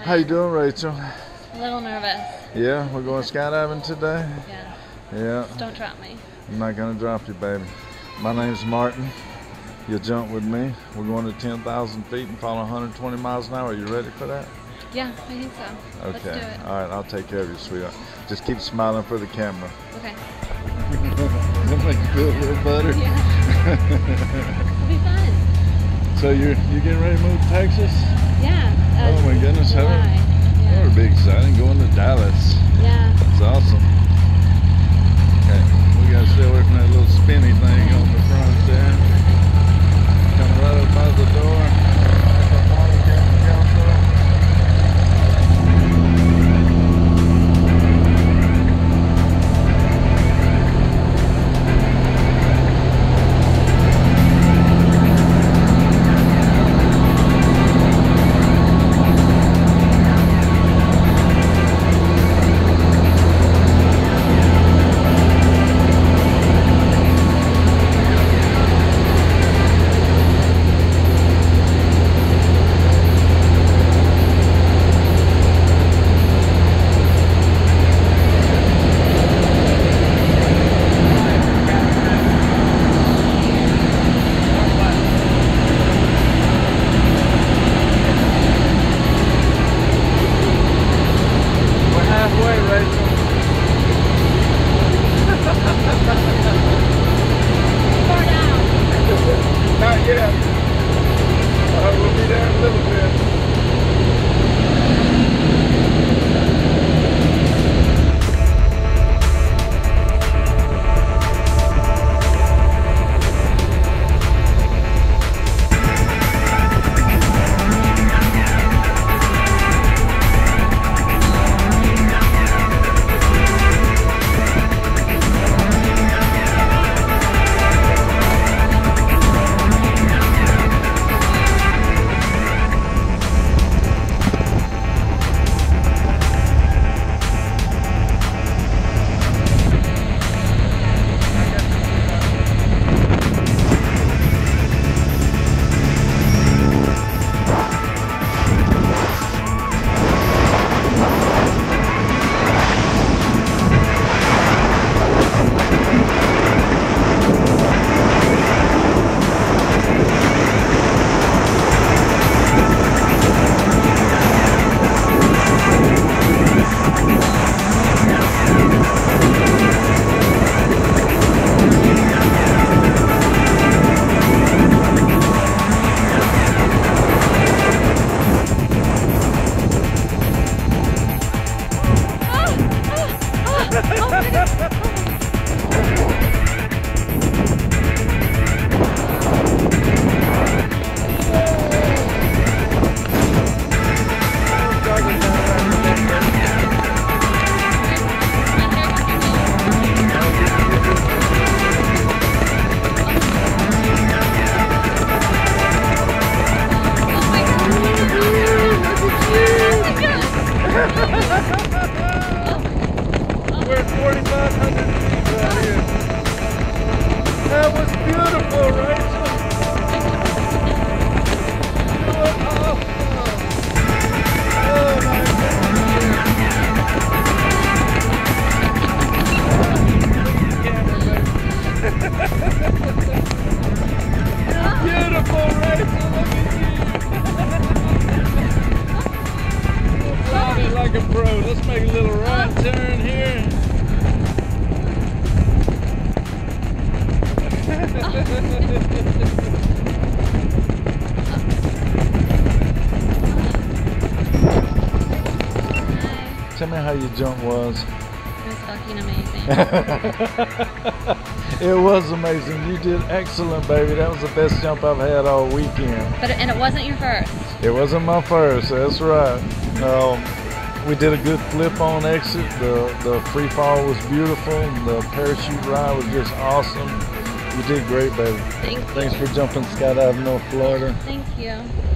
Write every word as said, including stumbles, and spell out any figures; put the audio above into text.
How you doing, Rachel? A little nervous. Yeah, we're going skydiving today? Yeah. Yeah. Just don't drop me. I'm not gonna drop you, baby. My name's Martin. You'll jump with me. We're going to ten thousand feet and fall one hundred twenty miles an hour. Are you ready for that? Yeah, I think so. Okay. Let's do it. All right, I'll take care of you, sweetheart. Just keep smiling for the camera. Okay. Does that make you feel a little better? Yeah. It'll be fun. So you're you getting ready to move to Texas? Yeah. Uh, Oh my goodness, how July. that Yeah. would be exciting, going to Dallas. Yeah. It's awesome. Okay, we got to still working that little spinny thing on the front there. Coming right up by the door. That's our model camera council. Not yet. Uh, we'll be there in a little bit. We're at forty-five hundred feet right here. That was beautiful, Rachel. You look awesome. Oh my goodness. Beautiful, Rachel. Look at you. You're flying like a pro. Let's make a little right turn here. Tell me how your jump was. It was fucking amazing. It was amazing. You did excellent, baby. That was the best jump I've had all weekend. But and it wasn't your first. It wasn't my first. That's right. Um, we did a good flip on exit. The the free fall was beautiful. And the parachute ride was just awesome. You did great, baby. Thank you. Thanks for jumping skydiving North Florida. Thank you.